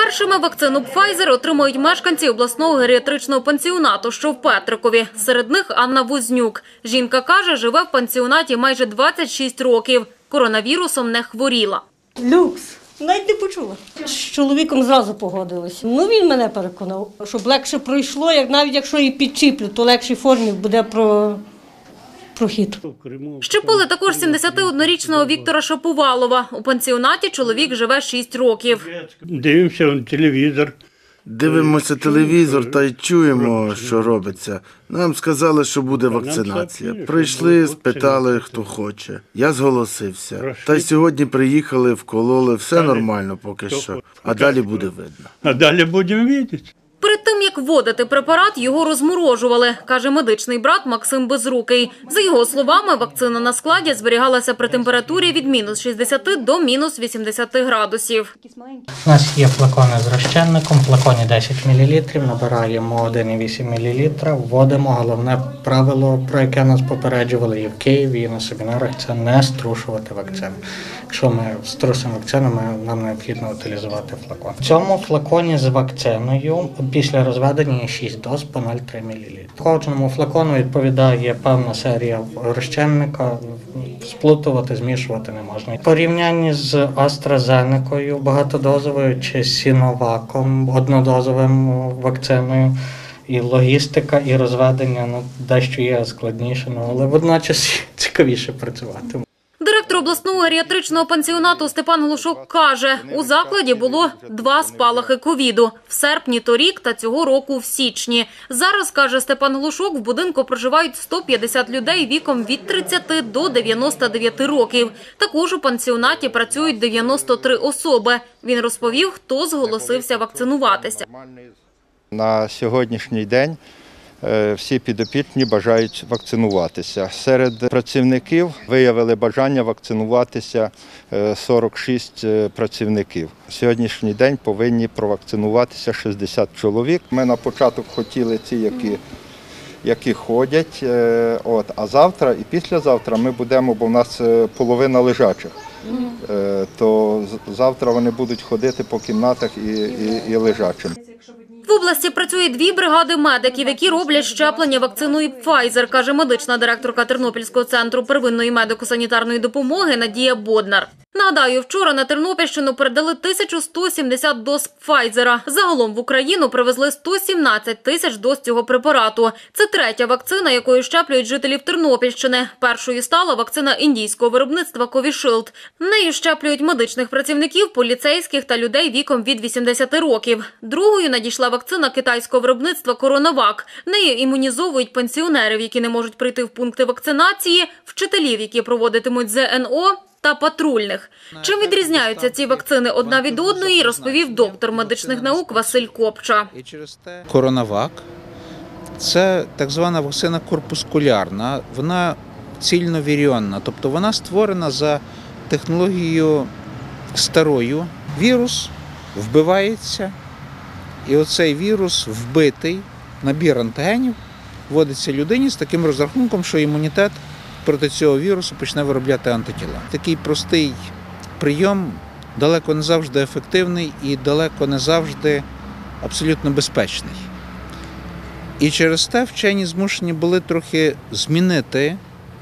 Першими вакцину Pfizer отримають мешканці обласного геріатричного пансіонату, що в Петрикові. Серед них Анна Вознюк. Жінка каже, живе в пансіонаті майже 26 років. Коронавірусом не хворіла. Люкс. Навіть не почула. З чоловіком зразу погодилися. Він мене переконав, щоб легше пройшло, навіть якщо і підчіплю, то легшій формі буде прохід. Щепили також 71-річного Віктора Шаповалова. У пансіонаті чоловік живе 6 років. Дивимося телевізор. Дивимося телевізор та й чуємо, що робиться. Нам сказали, що буде вакцинація. Прийшли, спитали, хто хоче. Я зголосився. Та й сьогодні приїхали, вкололи. Все нормально поки що. А далі буде видно. А далі будемо бачити. Перед тим, як вводити препарат, його розморожували, каже медичний брат Максим Безрукий. За його словами, вакцина на складі зберігалася при температурі від мінус 60 до мінус 80 градусів. У нас є флакони з розчинником, в флаконі 10 мл, набираємо 1,8 мл, вводимо. Головне правило, про яке нас попереджували і в Києві, і на семінарах, це не струшувати вакцину. Якщо ми струсимо вакцину, нам необхідно утилізувати флакон. В цьому флаконі з вакциною після розведення є 6 доз по 0,3 мл. Кожному флакону відповідає певна серія розчинника, сплутувати, змішувати не можна. В порівнянні з AstraZeneca багатодозовою чи Сіноваком однодозовим вакциною, і логістика, і розведення дещо є складніше, але водночас цікавіше працювати. Директор обласного геріатричного пансіонату Степан Глушок каже, у закладі було 2 спалахи ковіду – в серпні торік та цього року в січні. Зараз, каже Степан Глушок, в будинку проживають 150 людей віком від 30 до 99 років. Також у пансіонаті працюють 93 особи. Він розповів, хто зголосився вакцинуватися. На сьогоднішній день всі підопічні бажають вакцинуватися. Серед працівників виявили бажання вакцинуватися 46 працівників. Сьогоднішній день повинні провакцинуватися 60 чоловік. Ми на початок хотіли ті, які ходять, а завтра і післязавтра ми будемо, бо в нас половина лежачих, то завтра вони будуть ходити по кімнатах і лежачим. В області працює 2 бригади медиків, які роблять щеплення вакциною Pfizer, каже медична директорка Тернопільського центру первинної медико-санітарної допомоги Надія Боднар. Нагадаю, вчора на Тернопільщину передали 1170 доз Pfizer. Загалом в Україну привезли 117 тисяч доз цього препарату. Це 3-я вакцина, якою щеплюють жителів Тернопільщини. Першою стала вакцина індійського виробництва Covishield. Нею щеплюють медичних працівників, поліцейських та людей віком від 80 років. Другою надійшла вакцина китайського виробництва CoronaVac. Нею імунізовують пенсіонерів, які не можуть прийти в пункти вакцинації, вчителів, які проводитимуть ЗНО, та патрульних. Чим відрізняються ці вакцини одна від одної, розповів доктор медичних наук Василь Копча. CoronaVac – це так звана вакцина корпускулярна, вона цільновіріонна, тобто вона створена за технологією старою. Вірус вбивається, і оцей вірус вбитий, набір антигенів, вводиться людині з таким розрахунком, що імунітет проти цього вірусу почне виробляти антитіла. Такий простий прийом далеко не завжди ефективний і далеко не завжди абсолютно безпечний. І через те вчені змушені були трохи змінити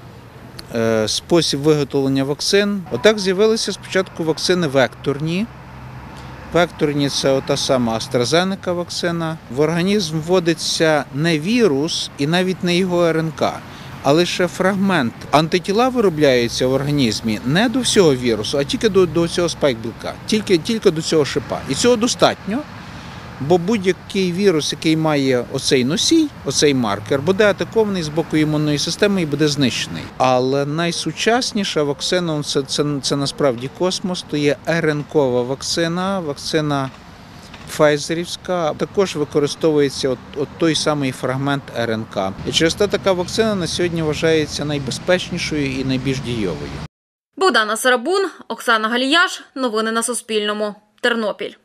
спосіб виготовлення вакцин. Отак з'явилися спочатку вакцини векторні. Векторні – це та сама AstraZeneca вакцина. В організм вводиться не вірус і навіть не його РНК, а лише фрагмент. Антитіла виробляються в організмі не до всього вірусу, а тільки до цього спайк-білка, тільки до цього шипа. І цього достатньо, бо будь-який вірус, який має оцей носій, оцей маркер, буде атакований з боку імунної системи і буде знищений. Але найсучасніша вакцина, це насправді космос, то є РНКова вакцина, вакцина Pfizerівська, також використовується той самий фрагмент РНК. І через те така вакцина на сьогодні вважається найбезпечнішою і найбільш дієвою. Богдана Сарабун, Оксана Галіяш. Новини на Суспільному. Тернопіль.